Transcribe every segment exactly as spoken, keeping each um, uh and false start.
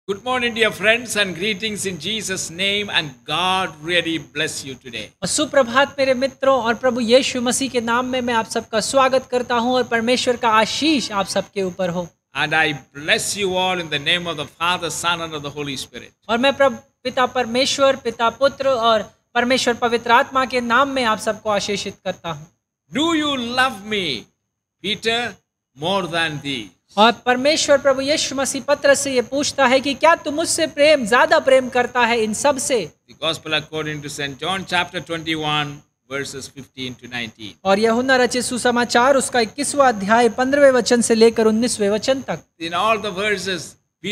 Good morning, dear friends, and greetings in Jesus' name, and God really bless you today. और सुप्रभात मेरे मित्रों और प्रभु यीशु मसीह के नाम में मैं आप सबका स्वागत करता हूं और परमेश्वर का आशीष आप सबके ऊपर हो। And I bless you all in the name of the Father, Son, and of the Holy Spirit. और मैं प्रभु पिता परमेश्वर, पिता पुत्र और परमेश्वर पवित्र आत्मा के नाम में आप सबको आशीषित करता हूं। Do you love me, Peter, more than these? और परमेश्वर प्रभु यीशु मसीह पत्रस से ये पूछता है कि क्या तू मुझसे प्रेम ज्यादा प्रेम करता है इन सब से? The Gospel according to Saint John, chapter twenty-one, verses fifteen to nineteen. और यूहन्ना रचित सुसमाचार उसका इक्कीसवां अध्याय पंद्रहवें वचन से लेकर उन्नीसवें वचन तक। In all the verses,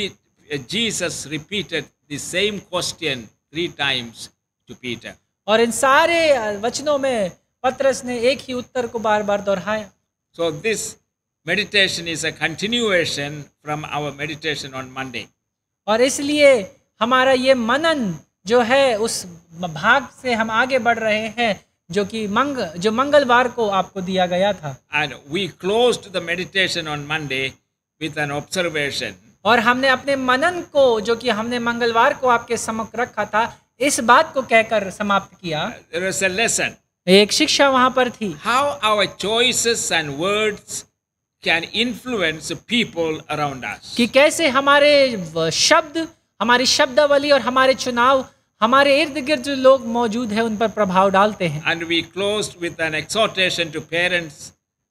Jesus repeated the same question three times to Peter. और इन सारे वचनों में पत्रस ने एक ही उत्तर को बार-बार दोहराया। So this meditation is a continuation from our meditation on Monday. और इसलिए हमारा ये मनन जो है उस भाग से हम आगे बढ़ रहे हैं जो कि मंग जो मंगलवार को आपको दिया गया था। And we closed the meditation on Monday with an observation. और हमने अपने मनन को जो कि हमने मंगलवार को आपके सम्मुख रखा था इस बात को कहकर समाप्त किया। There was a lesson. एक शिक्षा वहां पर थी। How our choices and words can influence people around us. कि कैसे हमारे शब्द, हमारी शब्दावली और हमारे चुनाव हमारे इर्द गिर्द जो लोग मौजूद हैं उन पर प्रभाव डालते हैं। And we closed with an exhortation to parents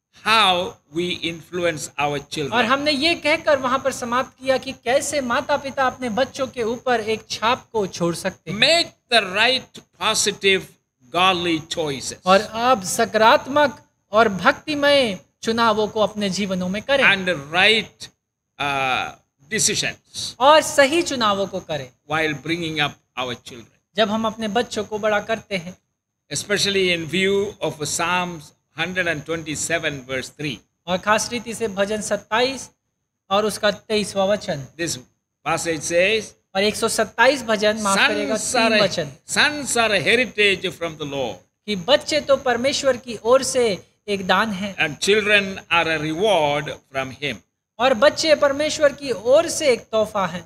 how we influence our children. और हमने ये कहकर वहां पर समाप्त किया कि कैसे माता पिता अपने बच्चों के ऊपर एक छाप को छोड़ सकते हैं। Make the right, positive, godly choices. और आप सकारात्मक और भक्तिमय चुनावों को अपने जीवनों में करें। And right uh, decisions और सही चुनावों को करें while bringing up our children. जब हम अपने बच्चों को बड़ा करते हैं। Especially in view of Psalms one twenty-seven verse three. और खास रीति से भजन सत्ताईस और उसका तेईसवां वचन। This passage says, और एक सौ सत्ताईस भजन माफ करेगा sons are, तीन a, वचन sons are a heritage from the Lord. कि बच्चे तो परमेश्वर की ओर से एक दान है And children are a reward from him. और बच्चे परमेश्वर की ओर से एक तोहफा है।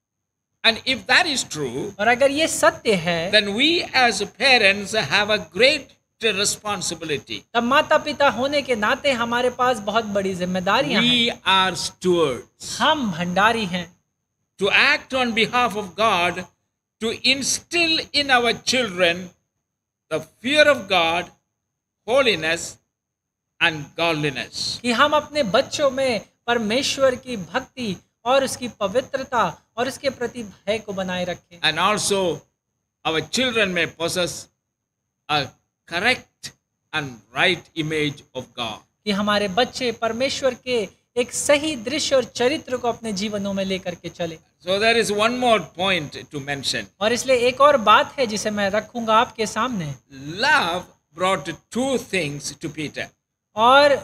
And if that is true, और अगर ये सत्य है then we as parents have a great responsibility. तब माता पिता होने के नाते हमारे पास बहुत बड़ी जिम्मेदारियां हैं। We are stewards. हम भंडारी हैं To act on behalf of God, to instill in our children the fear of God, holiness, and godliness. कि हम अपने बच्चों में परमेश्वर की भक्ति और उसकी पवित्रता और उसके प्रति भय को बनाए रखें। And also, our children may possess a correct and right image of God. कि हमारे बच्चे परमेश्वर के एक सही दृश्य और चरित्र को अपने जीवनों में लेकर के चले। So there is one more point to mention. और इसलिए एक और बात है जिसे मैं रखूंगा आपके सामने। Love brought two things to Peter. और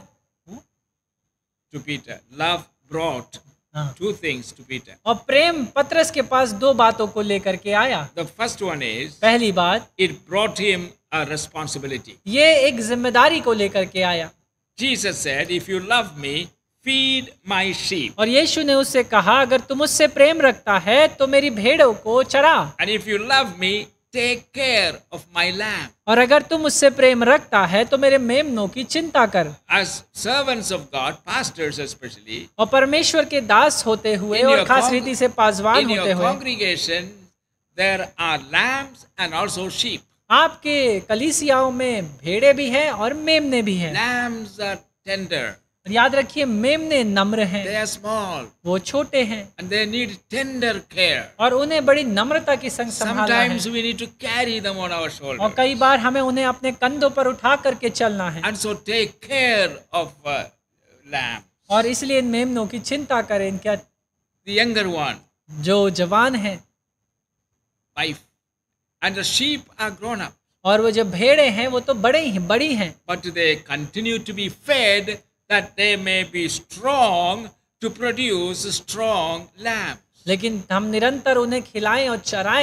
To Peter. Love brought हाँ। two things to Peter. और प्रेम पत्रस के पास दो बातों को लेकर के आया। The first one is, पहली बात it brought him a responsibility. ये एक जिम्मेदारी को लेकर के आया। Jesus said, if you love me, feed my sheep. और यीशु ने उससे कहा अगर तुम मुझसे प्रेम रखता है तो मेरी भेड़ों को चरा। And if you love me, take care of my lamb. और अगर तुम मुझसे प्रेम रखता है तो मेरे मेमनों की चिंता कर। As servants of God, pastors especially, और परमेश्वर के दास होते हुए In और your खास con- रीति से पासवान in होते your हुए congregation, there are lambs and also sheep. आपके कलीसियाओं में भेड़े भी हैं और मेमने भी हैं। Lambs are tender. और याद रखिए मेमने नम्र हैं, They are small वो छोटे हैं and they need tender care. और उन्हें बड़ी नम्रता के संग संभालना है। Sometimes we need to carry them on our और shoulders. कई बार हमें उन्हें अपने कंधों पर उठा करके चलना है। And so take care of uh, lamb. और इसलिए इन मेमनों की चिंता करें। इनका The younger one, जो जवान है wife. And the sheep are grown up. और वो जो भेड़े हैं वो तो बड़े ही बड़ी हैं, But they continue to be fed that they may be strong to produce strong lambs. लेकिन हम निरंतर उन्हें खिलाएं और चराएं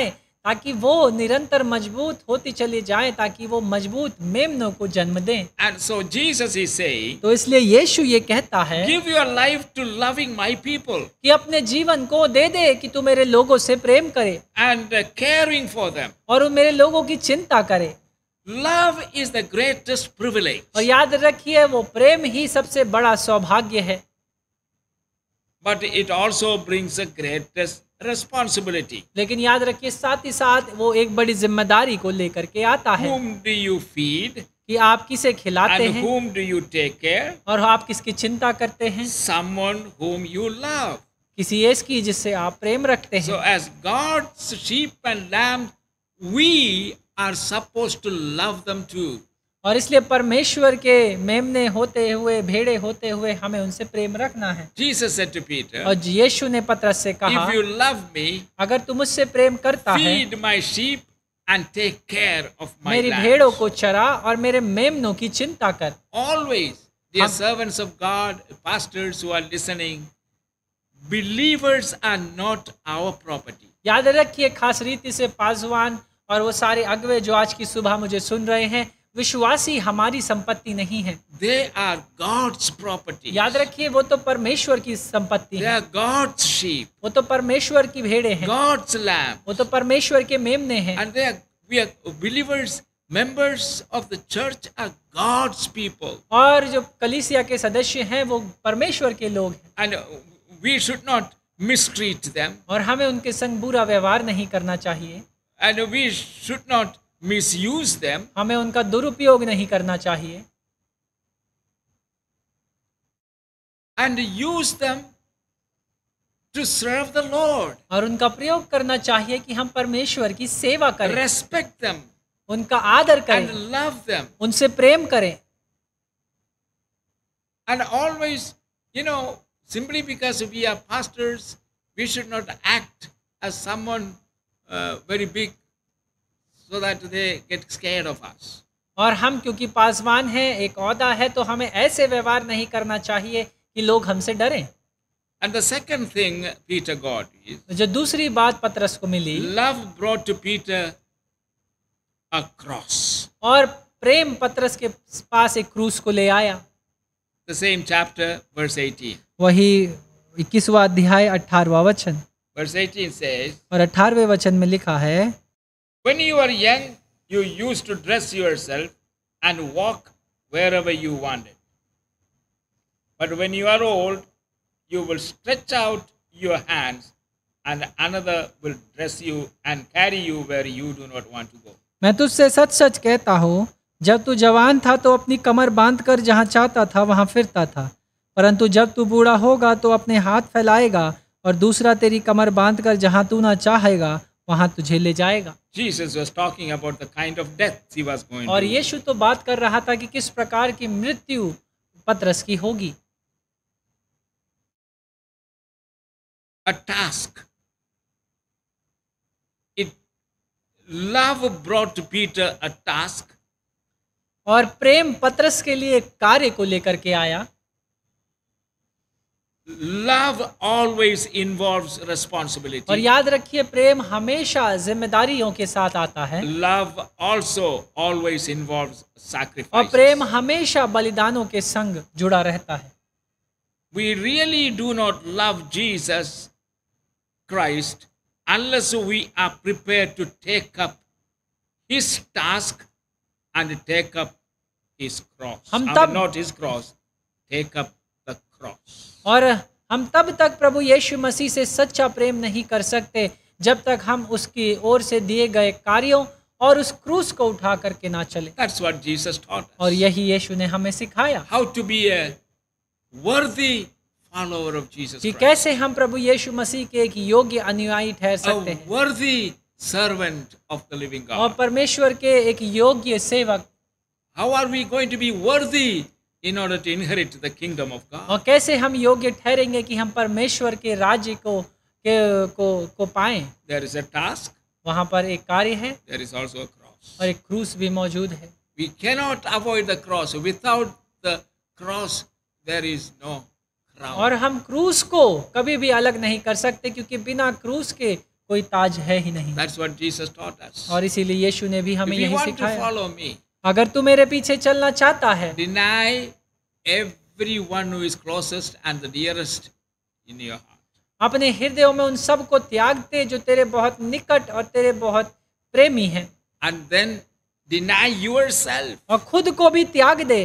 ताकि वो निरंतर मजबूत होती चली जाए, ताकि वो मजबूत मेमनों को जन्म दें। And so Jesus is saying, तो इसलिए यीशु ये कहता है give your life to loving my people कि अपने जीवन को दे दे कि तू मेरे लोगों से प्रेम करे and uh, caring for them. और वो मेरे लोगों की चिंता करे। Love is the greatest privilege. और याद रखिए वो प्रेम ही सबसे बड़ा सौभाग्य है, But it also brings the greatest responsibility. लेकिन याद रखिए साथ ही साथ वो एक बड़ी जिम्मेदारी को लेकर के आता है Whom do you feed कि आप किसे खिलाते and हैं whom do you take care? और आप किसकी चिंता करते हैं। Someone whom you love. किसी ऐसे की जिससे आप प्रेम रखते So हैं। as God's sheep and lambs, we are supposed to love them too. और इसलिए परमेश्वर के मेमने होते हुए, भेड़े होते हुए हमें उनसे प्रेम रखना है। Jesus said to Peter, और यीशु ने पतरस से कहा, if you love me, अगर तू मुझसे प्रेम करता है, feed my sheep and take care of my मेरी भेड़ों lambs. को चरा और मेरे मेमनों की चिंता कर। Always, dear हम- servants of God, pastors who are listening, believers are not our property. याद रखिए खास रीति से पासवान और वो सारे अगवे जो आज की सुबह मुझे सुन रहे हैं, विश्वासी हमारी संपत्ति नहीं है। They are God's property. याद रखिए वो तो परमेश्वर की संपत्ति They है, are God's sheep, वो तो परमेश्वर की भेड़े हैं, God's lamb. वो तो परमेश्वर के मेमने हैं। And they are, we are believers, members of the church are God's people. और जो कलीसिया के सदस्य हैं वो परमेश्वर के लोग हैं And we should not mistreat them. और हमें उनके संग बुरा व्यवहार नहीं करना चाहिए, And we should not misuse them. हमें उनका दुरुपयोग नहीं करना चाहिए And use them to serve the Lord. और उनका प्रयोग करना चाहिए कि हम परमेश्वर की सेवा करें, Respect them उनका आदर करें, and love them. उनसे प्रेम करें। And always, you know, simply because we are pastors, we should not act as someone uh, very big so that they get scared of us. और हम क्योंकि पासवान हैं, एक औहदा है, तो हमें ऐसे व्यवहार नहीं करना चाहिए कि लोग हमसे डरें। And the second thing Peter got is, जो दूसरी बात पतरस को मिली, love brought to Peter a cross. और प्रेम पतरस के पास एक क्रूस को ले आया। The same chapter, verse eighteen. वही इक्कीसवां अध्याय अठारहवां वचन, Verse eighteen says, और अठारहवें वचन में लिखा है, when you were young, you used to dress yourself and walk wherever you wanted. But when you are old, you will stretch out your hands and another will dress you and carry you where you do not want to go. मैं तुझसे सच सच कहता हूँ, जब तू जवान था तो अपनी कमर बांधकर जहाँ चाहता था वहाँ फिरता था, परंतु जब तू बूढ़ा होगा तो अपने हाथ फैलाएगा और दूसरा तेरी कमर बांधकर जहाँ तू ना चाहेगा वहाँ तुझे ले जाएगा। Jesus was talking about the kind of death he was going और to. यीशु तो बात कर रहा था कि किस प्रकार की मृत्यु पतरस की होगी। A task. It love brought to Peter a task. और प्रेम पतरस के लिए एक कार्य को लेकर के आया। Love always involves और responsibility. याद रखिए प्रेम हमेशा जिम्मेदारियों के साथ आता है, Love also always involves और sacrifice. प्रेम हमेशा बलिदानों के संग जुड़ा रहता है। We really do not love Jesus Christ unless we are prepared to take up his task and take up his cross. हम I mean, तब- not his cross, take up the cross. और हम तब तक प्रभु यीशु मसीह से सच्चा प्रेम नहीं कर सकते जब तक हम उसकी ओर से दिए गए कार्यों और उस क्रूस को उठा करके ना चले। That's what Jesus taught और us. यही यीशु ने हमें सिखाया How to be a worthy follower of Jesus कि Christ. कैसे हम प्रभु यीशु मसीह के एक योग्य अनुयायी ठहर सकते A हैं worthy servant of the living और God. परमेश्वर के एक योग्य सेवक। How are we going to be worthy in order to inherit the kingdom of God? और कैसे हम योग्य ठहरेंगे कि हम परमेश्वर के राज्य को के को को पाएं। There is a task, वहाँ पर एक कार्य है there is also a cross. और एक क्रूस भी मौजूद है। We cannot avoid the cross. Without the cross, there is no crown. और हम क्रूस को कभी भी अलग नहीं कर सकते क्योंकि बिना क्रूस के कोई ताज है ही नहीं। That's what Jesus taught us. और इसीलिए यीशु ने भी If हमें you यही want to सिखाया, follow me, अगर तू मेरे पीछे चलना चाहता है, deny everyone who is closest and the dearest in your heart. अपने हृदयों में उन सब को त्याग दे जो तेरे बहुत निकट और तेरे बहुत प्रेमी हैं, And then deny yourself. और खुद को भी त्याग दे,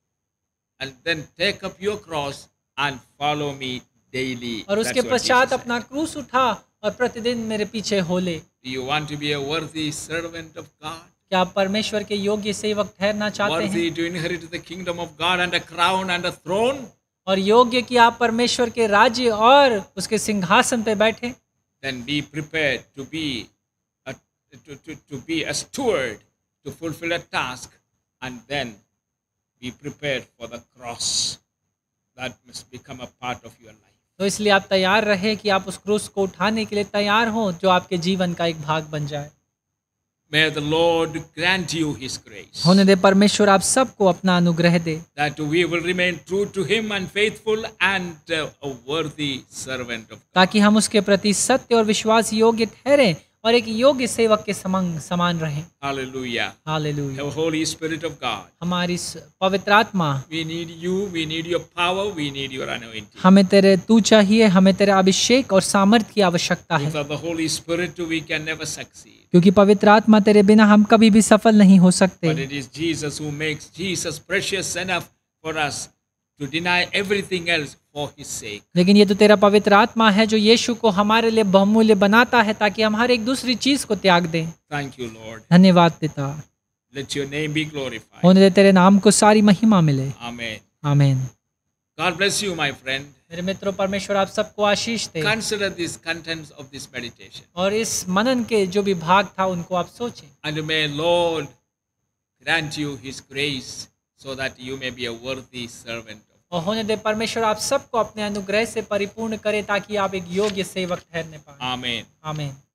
And then take up your cross and follow me daily. और उसके That's what पश्चात Jesus said. अपना क्रूस उठा और प्रतिदिन मेरे पीछे हो ले। Do you want to be a worthy servant of God? क्या आप परमेश्वर के योग्य सेवक ठहरना चाहते हैं, Worthy to inherit the kingdom of God and a crown and a throne? और योग्य कि आप परमेश्वर के राज्य और उसके सिंहासन पे बैठे? Then be prepared to be a, to, to, to be a steward, to fulfill a task, and then be prepared for the cross. That must become a part of your life. तो इसलिए आप तैयार रहे कि आप उस क्रूस को उठाने के लिए तैयार हो, जो आपके जीवन का एक भाग बन जाए। May the Lord grant you His grace, होने दे परमेश्वर आप सबको अपना अनुग्रह दे, that we will remain true to Him and faithful and uh, a worthy servant of God. ताकि हम उसके प्रति सत्य और विश्वास योग्य ठहरें और एक योग्य सेवक के समान समान रहें। Hallelujah. Hallelujah. The Holy Spirit of God. हमारी स- पवित्र आत्मा, We need you, we need your power, we need your anointing. हमें तेरे तू चाहिए, हमें तेरे अभिषेक और सामर्थ्य की आवश्यकता है, Without the Holy Spirit, we can never succeed. क्योंकि पवित्र आत्मा तेरे बिना हम कभी भी सफल नहीं हो सकते। But it is Jesus who makes Jesus precious enough for us to deny everything else for His sake. लेकिन ये तो तेरा पवित्र आत्मा है जो यीशु को हमारे लिए बहुमूल्य बनाता है, ताकि हम हर एक दूसरी चीज को त्याग दें। Thank you, Lord. धन्यवाद पिता, Let your name be glorified. होने दे तेरे नाम को सारी महिमा मिले। Amen. आमीन। God bless you, my friend. मेरे मित्रों, परमेश्वर आप सबको आशीष दे, Consider these contents of this meditation. और इस मनन के जो भी भाग था उनको आप सोचें, And may Lord grant you His grace so that you may be a worthy servant. और होने दे परमेश्वर आप सबको अपने अनुग्रह से परिपूर्ण करे, ताकि आप एक योग्य सेवक ठहरने पाएं। Amen. आमीन।